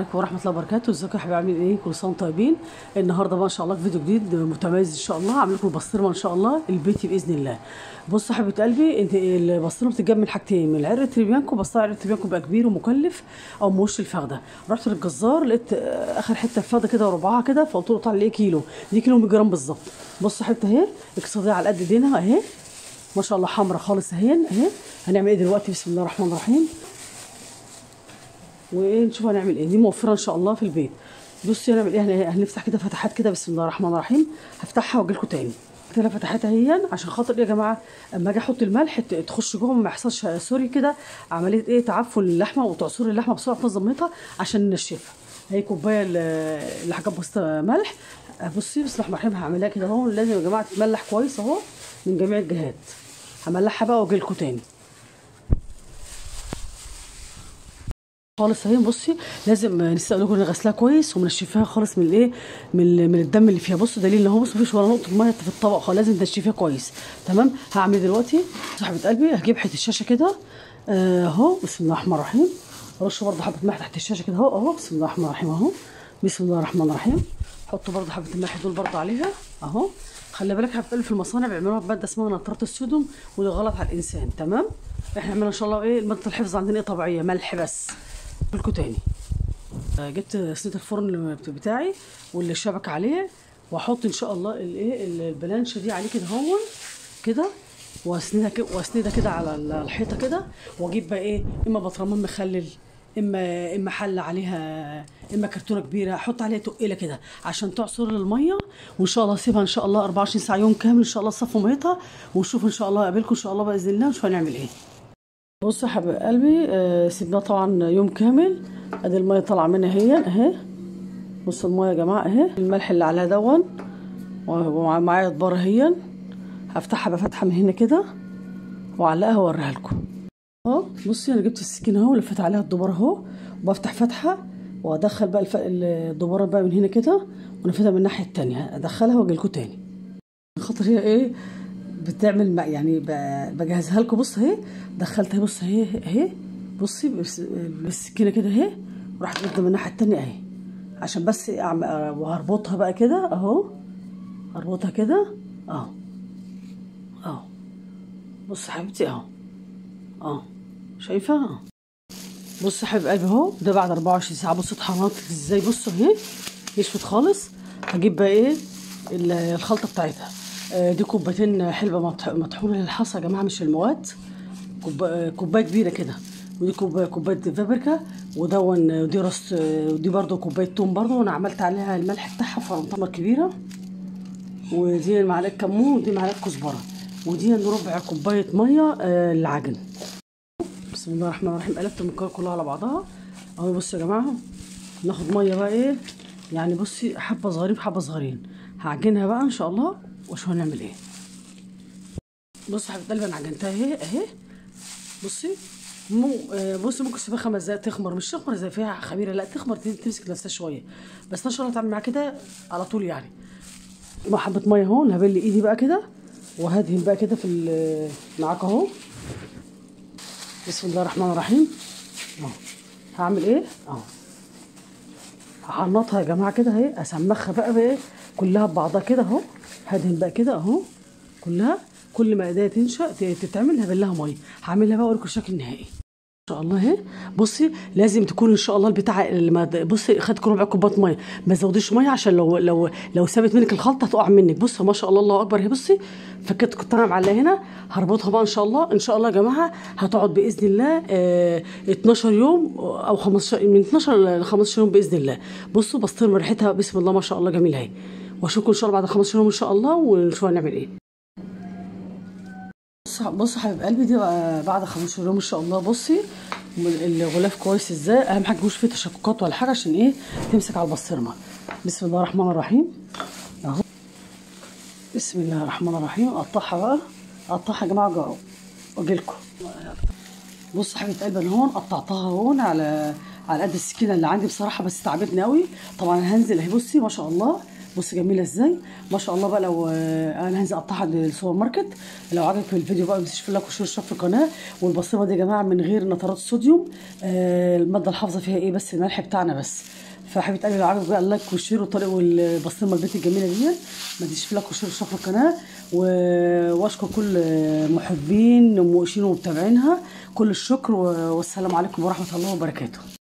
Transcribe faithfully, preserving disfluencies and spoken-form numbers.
عليكم ورحمة الله وبركاته. ازيكم يا حبايبي، عاملين ايه؟ كل سنة وانتم طيبين. النهارده بقى ان شاء الله في فيديو جديد متميز ان شاء الله، هعمل لكم البسطرمة ان شاء الله البيتي باذن الله. بصوا يا حبيبة قلبي، انت البسطرمة بتتجاب من حاجتين، من العرق تريبيانكو، بس طبعا العرق تريبيانكو بقى كبير ومكلف، او موش الفخده. رحت للجزار لقيت اخر حته فخده كده وربعها كده، فقلت له طلع لي ايه كيلو، دي كيلو مية جرام بالظبط. بصوا يا حبيبتي اهي اقتصاديه على قد ايدينا اهي، ما شاء الله حمرا خالص اهي اهي. هنعمل ايه دلوقتي؟ بسم الله الرحمن الرحيم، وايه نشوف هنعمل ايه. دي موفره ان شاء الله في البيت. بصي هنعمل ايه، هنفتح كده فتحات كده، بسم الله الرحمن الرحيم. هفتحها واجي لكم تاني. ثلاث فتحات اهي، عشان خاطر ايه يا جماعه؟ اما اجي احط الملح تخش جوه ما يحصلش سوري كده عمليه ايه تعفن اللحمه، وتعصر اللحمه بسرعه تنظم ميتها عشان ننشفها. هي كوبايه اللي حاجات بسيطه ملح. بصي بسم الله الرحمن الرحيم هعملها كده اهو. لازم يا جماعه تتملح كويس اهو من جميع الجهات. هملحها بقى واجي لكم تاني خالص اهي. بصي لازم نستخدمها نغسلها كويس ومنشفاها خالص من الايه، من من الدم اللي فيها. بصوا دليل ان هو بص مفيش ولا نقطه ميه في الطبق خالص، لازم تنشفيها كويس. تمام. هعمل دلوقتي صاحبه قلبي، هجيب حته الشاشه كده اهو، بسم الله الرحمن الرحيم. ارش برده حبه ملح تحت الشاشه كده اهو اهو، بسم الله الرحمن الرحيم اهو، بسم الله الرحمن الرحيم. حطوا برده حبه الملح دول برده عليها اهو. خلي بالك حبه قلبي، في المصانع بيعملوها بماده اسمها نترات الصوديوم، وده غلط على الانسان. تمام. احنا عملنا ان شاء الله ايه ماده الحفظ عندنا ايه طبيعيه، ملح بس. لكم تاني جبت صينيه الفرن بتاعي واللي شبك عليه، واحط ان شاء الله الايه البلانشه دي عليه كده هون كده، واسندها كده واسندها كده على الحيطه كده، واجيب بقى ايه، اما بطرمان مخلل، اما اما حله عليها، اما كرتونه كبيره احط عليها تقيله كده عشان تعصر الميه، وان شاء الله اسيبها ان شاء الله أربعة وعشرين ساعه يوم كامل ان شاء الله تصفوا ميتها، ونشوف ان شاء الله اقابلكم ان شاء الله باذن الله ونشوف هنعمل ايه. بصوا يا حبايب قلبي، آه سيبناها طبعا يوم كامل. ادي الميه طالعه منها اهي اهي. بصوا الميه يا جماعه اهي، الملح اللي عليها دون، ومعايا دباره اهي. هفتحها بقى فتحه من هنا كده واعلقها واوريها لكم اهو. بصي انا جبت السكينه اهو ولفيت عليها الدباره اهو، وبفتح فتحه وادخل بقى الف... الدباره بقى من هنا كده، ونفيتها من الناحيه التانيه، ادخلها واجي لكم تاني. خاطر هي ايه بتعمل يعني بجهزها لكم. بص اهي دخلتها، بص اهي اهي، بصي بالسكينه كده اهي، ورحت قدام الناحيه التانيه اهي، عشان بس وهربطها بقى كده اهو، هربطها كده اهو اهو. بص يا حبيبتي اهو اهو، شايفه اهو. بص يا حبيب قلبي اهو، ده بعد أربعة وعشرين ساعه. بصوا اتحمرت ازاي، بصوا اهي نشفت خالص. هجيب بقى ايه الخلطه بتاعتها. دي كوبايتين حلبه مطحونه للحصى يا جماعه، مش المواد. كوبايه كوبايه كبيره كده، ودي كوبايه كوبايه فابريكا، ودون ودي راس، ودي برده كوبايه توم برده، وانا عملت عليها الملح بتاعها فرمتها كبيره، ودي معلقه كمون، ودي معلقه كزبره، ودي ربع كوبايه ميه آه للعجن. بسم الله الرحمن الرحيم. قلبت المكونات كلها على بعضها اهو. بصوا يا جماعه، ناخد ميه بقى ايه يعني، بصي حبه صغيرين حبه صغيرين. هعجنها بقى ان شاء الله وشوف هنعمل ايه. بصي يا حبيبه قلبي انا عجنتها اهي اهي. بصي مو بصي ممكن تسيبها خمس دقايق تخمر، مش تخمر زي فيها خميره، لا تخمر تمسك نفسها شويه بس، ان شاء الله تعمل معاها كده على طول يعني. مع حبه ميه اهو، هبل ايدي بقى كده وهدهن بقى كده في معاك اهو. بسم الله الرحمن الرحيم اهو. هعمل ايه اهو، هحنطها يا جماعه كده اهي، اسمخها بقى بايه كلها ببعضها كده اهو. هدهن بقى كده اهو كلها، كل ما ايديها تنشا تتعمل هبلها ميه. هعملها بقى اوريكم الشكل النهائي ان شاء الله اهي. بصي لازم تكون ان شاء الله البتاع اللي بصي خدت ربع كوبايه ميه، ما تزوديش ميه عشان لو لو لو سابت منك الخلطه هتقع منك. بصي ما شاء الله الله اكبر اهي. بصي فكيت كنت انا معلقه هنا، هربطها بقى ان شاء الله ان شاء الله يا جماعه. هتقعد باذن الله اه اتناشر يوم او خمستاشر، من اتناشر ل خمستاشر يوم باذن الله. بصوا بسطرمه ريحتها بسم الله ما شاء الله جميله اهي. واشوفكم ان شاء الله بعد خمستاشر يوم ان شاء الله ونشوف هنعمل ايه. بص يا حبيب قلبي، دي بعد خمستاشر يوم ان شاء الله. بصي الغلاف كويس ازاي، اهم حاجه مش فيه تشققات ولا حاجه عشان ايه تمسك على البسطرمه. بسم الله الرحمن الرحيم اهو. بسم الله الرحمن الرحيم. اقطعها بقى، اقطعها يا جماعه واجي لكم. بص يا حبيبه قلبي انا هون قطعتها هون على على قد السكينه اللي عندي بصراحه، بس تعبتني قوي طبعا. هنزل اهي بصي ما شاء الله بص جميله ازاي ما شاء الله بقى. لو آه، انا هنزل اقطعها للسوبر ماركت. لو عجبك الفيديو بقى ما تنسيش لايك وشير واشتراك في القناه. والبصمه دي يا جماعه من غير نترات صوديوم، آه، الماده الحافظه فيها ايه بس الملح بتاعنا بس. فحبيبه قلبي لو عجبك بقى اللايك والشير والطريق والبصمه البيت الجميله دي ما تنسيش لايك وشير واشتراك في القناه. و- واشكر كل محبين ومؤشرين ومتابعينها كل الشكر، والسلام عليكم ورحمه الله وبركاته.